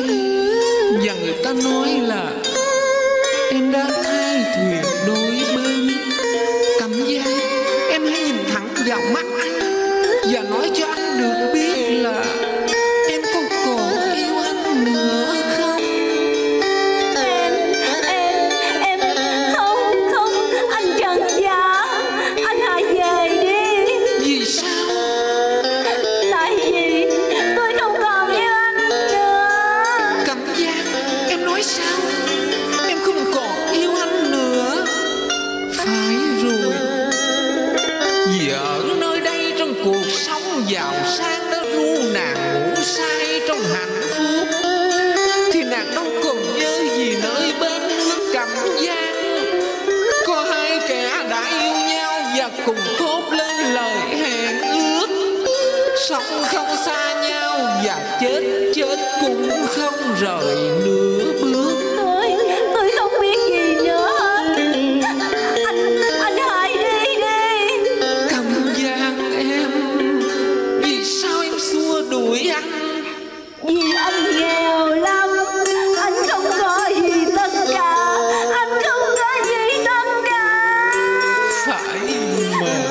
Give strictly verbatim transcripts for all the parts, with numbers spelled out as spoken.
em. Và người ta nói là em đã thay thuyền đôi bên. Cẩm Giang, em hãy nhìn thẳng vào mắt anh và nói cho anh được biết là em có còn yêu anh nữa không? Em, em, em không, không, anh Trần Dạ, anh hãy về đi. Vì sao? Tại vì tôi không còn yêu anh nữa. Cẩm Giang, em nói sao? Em không còn yêu anh nữa? Phải rồi, vì ở nơi đây trong cuộc sống giàu sang đã ru nàng ngủ say trong hạnh phúc, thì nàng đâu còn nhớ gì nơi bên nước Cẩm Giang. Có hai kẻ đã yêu nhau và cùng thốt lên lời hẹn ước, sống không xa nhau và chết chết cũng không rời nửa bước. Tôi, tôi không biết gì nữa hết. Anh, anh hãy đi đi. Cẩm Giang em, vì sao em xua đuổi anh? Vì anh nghèo lắm, anh không có gì tất cả, anh không có gì tất cả. Phải mà,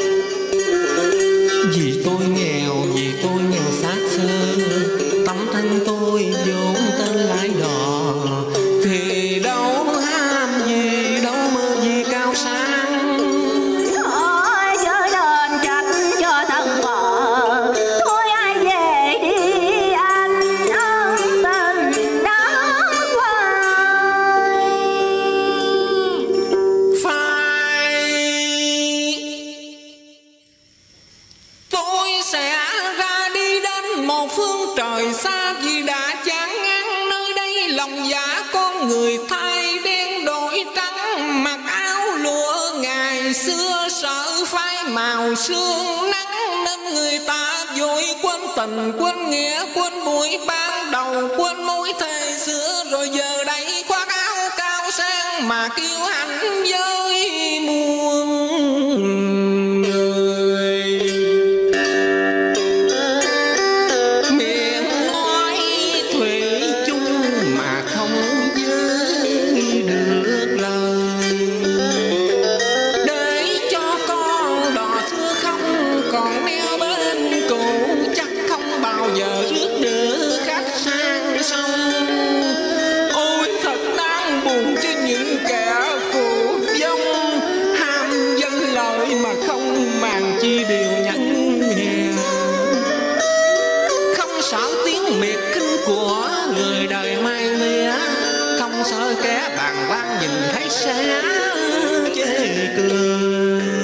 vì tôi nghèo, vì tôi nghèo xác xơ, tấm thân tôi vốn tên lái đò, thì đâu ham gì, đâu mơ gì cao sang. Thôi chớ nên trách cho thân phận, thôi ai về đi anh ân tình đã phai. Phải, tôi sẽ ra đi đến một phương trời xa, vì đã chán ngán nơi đây. Lòng dạ con người thay đen đổi trắng, mặc áo lụa ngày xưa sợ phai màu sương nắng, nên người ta vội quên tình quên nghĩa, quên buổi ban đầu, quên mối thề xưa. Rồi giờ đây khoác áo cao sang mà kiêu hãnh với muôn người. Miệng nói thủy chung mà không với được lời, để cho con đò xưa không còn neo bên cũ, chắc không bao giờ rước đưa khách sang sông. Ôi thật đáng buồn cho những kẻ phụ vong, ham danh lợi mà không màng chi điều nhẫn nhẹ, không sợ tiếng miệt kinh của người đời mai mía, không sợ kẻ bàn quan nhìn thấy sẽ chê cười.